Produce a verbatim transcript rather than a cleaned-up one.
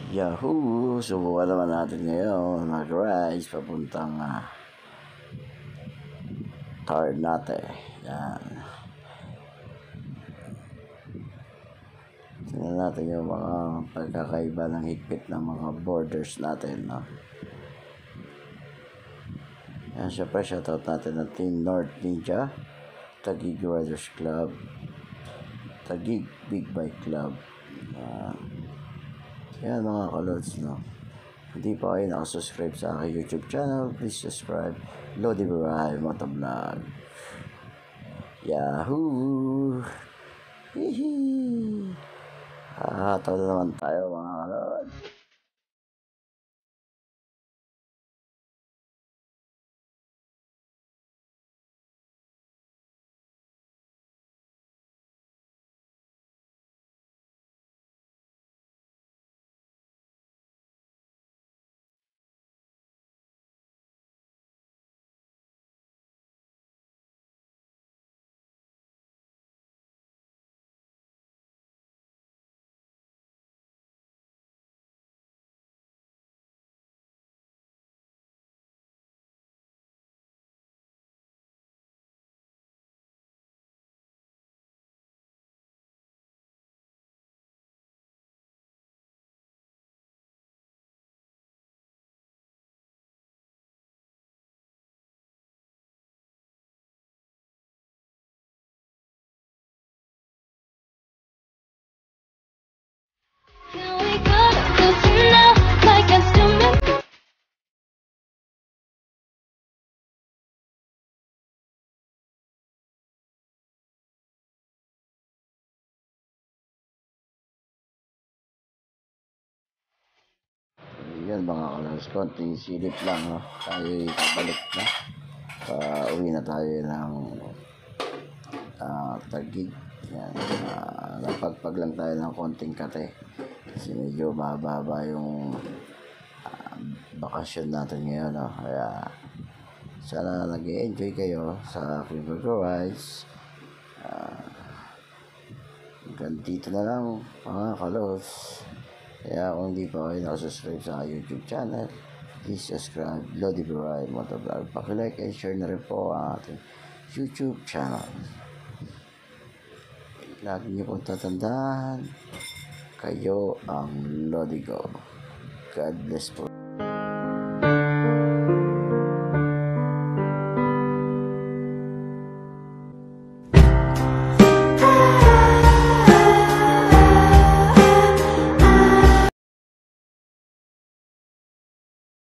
Yahoo! Subukan naman natin ngayon mag-rise papuntang uh, third natin. Yan. Tingnan natin yung mga pagkakaiba ng higpit ng mga borders natin. No? Yan, syempre shoutout natin ng Team North Ninja, Taguig Riders Club, Taguig Big Bike Club. Yan. Yan mga kalods, no? Hindi pa kayo nakasubscribe sa aking YouTube channel, please subscribe. Lodi Motovlog. Yahoo! Hihi! Hahataw na naman tayo mga kalods. Yan mga kalods, konting silip lang, no? Tayo babalik na. Uh, uwi na tayo ng uh, Taguig. Yan. Uh, napagpag lang tayo ng konting kate. Kasi medyo mababa yung uh, bakasyon natin ngayon. No? Kaya sana nag-enjoy kayo sa aking pag-rise. Uh, hanggang dito na lang mga kalods. Kaya kung hindi pa kayo nakasubscribe sa YouTube channel, please subscribe. Lodi Motovlog. Paki-like and share na rin po ang ating YouTube channel. Lagi niyo pong tatandaan, kayo ang Lodi Go. God bless po.